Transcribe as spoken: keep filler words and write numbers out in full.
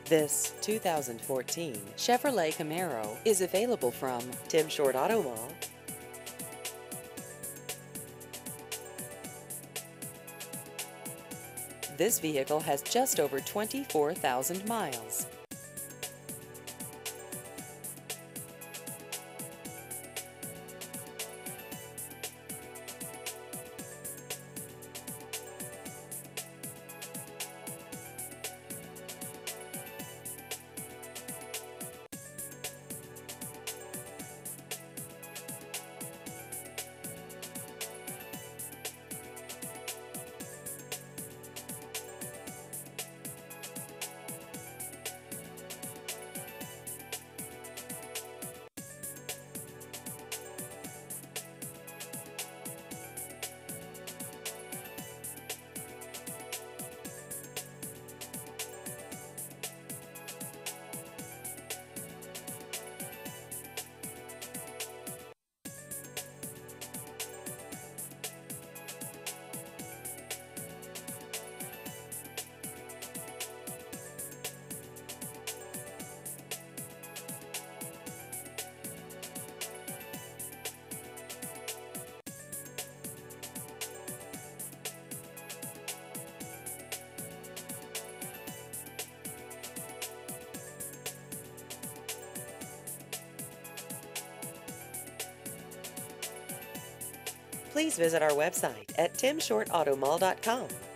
This two thousand fourteen Chevrolet Camaro is available from Tim Short Auto Mall. This vehicle has just over twenty-four thousand miles. Please visit our website at tim short auto mall dot com.